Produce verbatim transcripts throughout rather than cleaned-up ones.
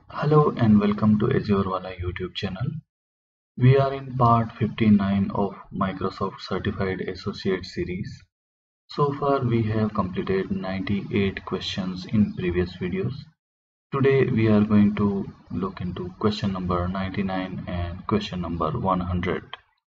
Hello and welcome to Azure Wala YouTube channel. We are in part fifty-nine of Microsoft Certified Associate series. So far we have completed ninety-eight questions in previous videos. Today we are going to look into question number ninety-nine and question number one hundred.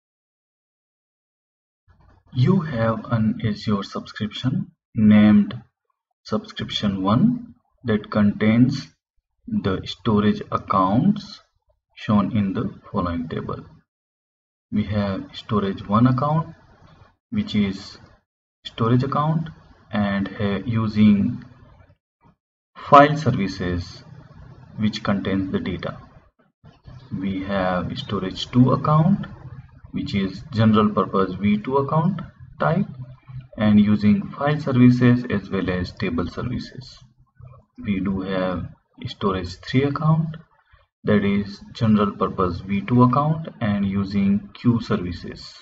You have an Azure subscription named Subscription one that contains the storage accounts shown in the following table. We have storage one account, which is storage account, and using file services, which contains the data. We have storage two account, which is general purpose V two account type, and using file services as well as table services. We do have storage three account, that is general purpose V two account and using queue services.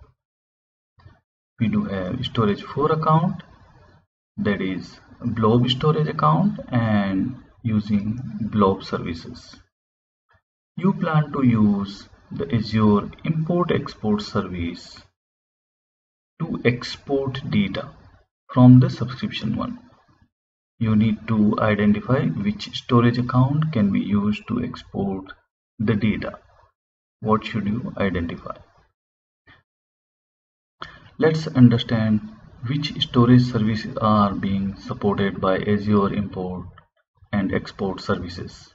We do have storage four account, that is blob storage account and using blob services. You plan to use the Azure import export service to export data from the subscription one. You need to identify which storage account can be used to export the data. What should you identify? Let's understand which storage services are being supported by Azure import and export services.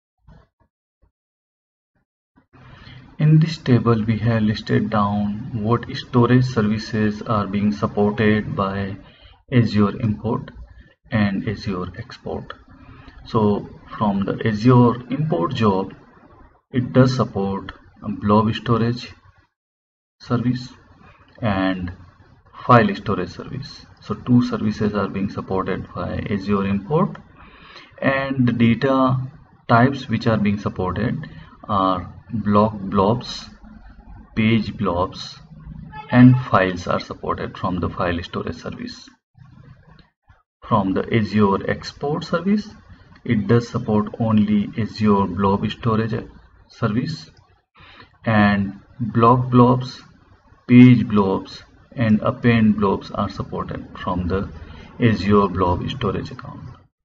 In this table, we have listed down what storage services are being supported by Azure import and Azure export. So from the Azure import job, it does support a blob storage service and file storage service. So two services are being supported by Azure import, and the data types which are being supported are block blobs, page blobs, and files are supported from the file storage service. From the Azure export service, it does support only Azure blob storage service, and block blobs, page blobs, and append blobs are supported from the Azure blob storage account.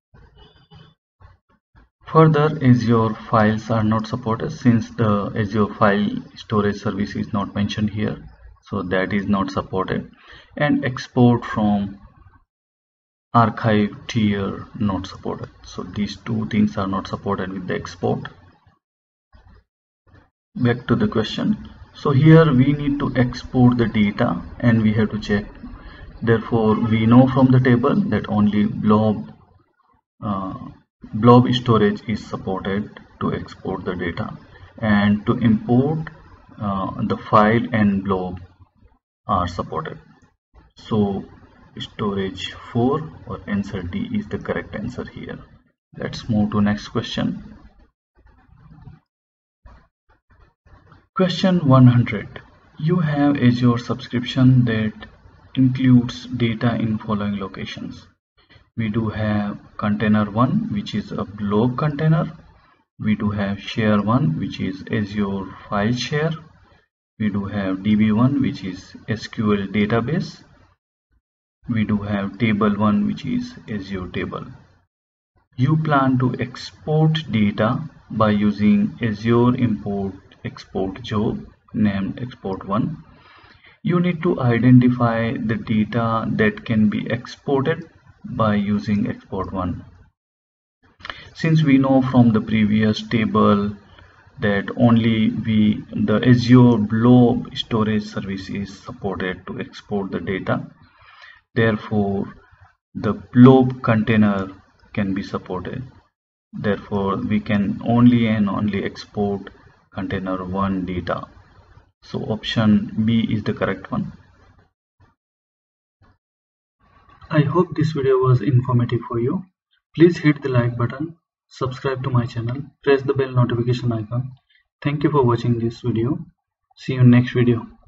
Further, Azure files are not supported since the Azure file storage service is not mentioned here, so that is not supported, and export from archive tier not supported. So these two things are not supported with the export. Back to the question. So here we need to export the data and we have to check. Therefore, we know from the table that only blob uh, blob storage is supported to export the data, and to import uh, the file and blob are supported. So storage four or answer D is the correct answer here. Let's move to next question. Question one hundred. You have Azure subscription that includes data in following locations. We do have container one, which is a blob container. We do have share one, which is Azure file share. We do have D B one, which is S Q L database. We do have table one, which is Azure table. You plan to export data by using Azure import export job named export one. You need to identify the data that can be exported by using export one. Since we know from the previous table that only we the Azure blob storage service is supported to export the data, therefore the blob container can be supported. Therefore we can only and only export container one data. So option B is the correct one. I hope this video was informative for you. Please hit the like button, subscribe to my channel, press the bell notification icon. Thank you for watching this video. See you in next video.